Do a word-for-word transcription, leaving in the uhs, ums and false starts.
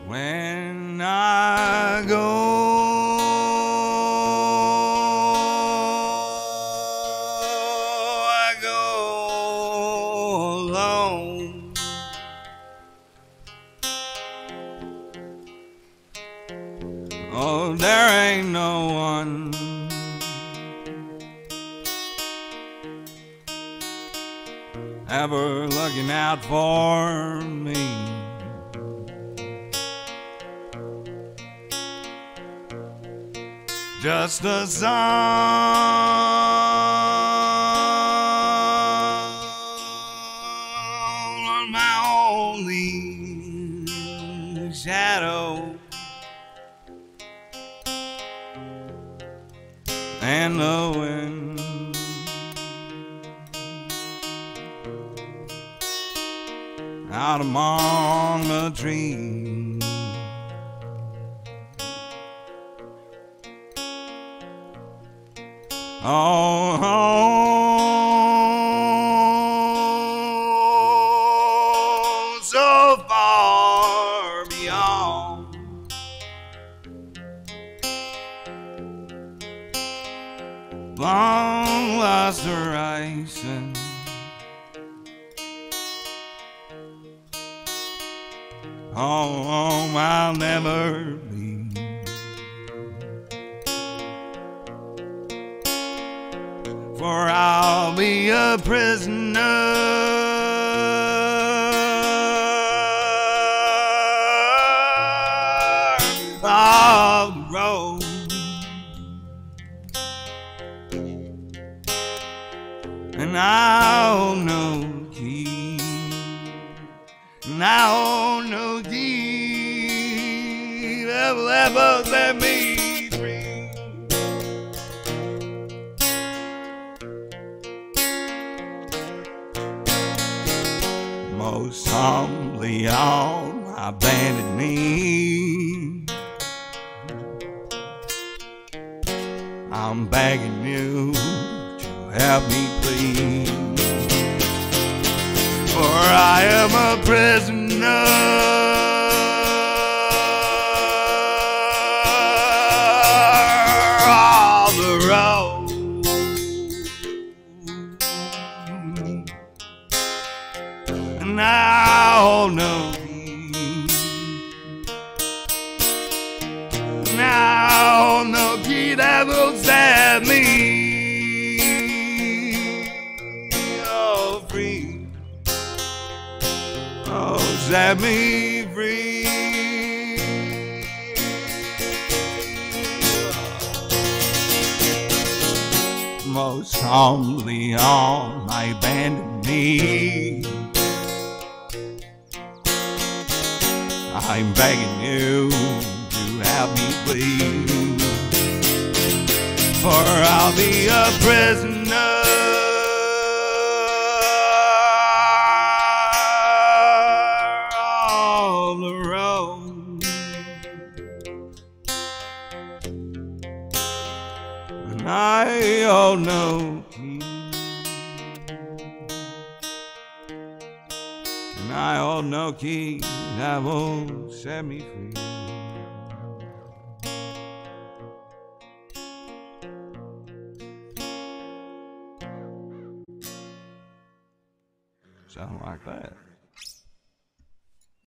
when I go, I go alone. Oh, there ain't no one ever looking out for me. Just the sun on my only shadow, and the wind out among the trees. Oh, oh, so far beyond long lost horizon. Oh, I'll never be. For I'll be a prisoner of the road, and I'll no key, and I'll no key that will ever set me free. Most humbly on my bended knee, I'm begging you to help me please, for I am a prisoner of the road. Now no key, now no key that will set me oh free, oh set me free. Most humbly on my bended knee, I'm begging you to help me please, for I'll be a prisoner of the road, and I hold no key, and I hold no key that will set me free. Something like that.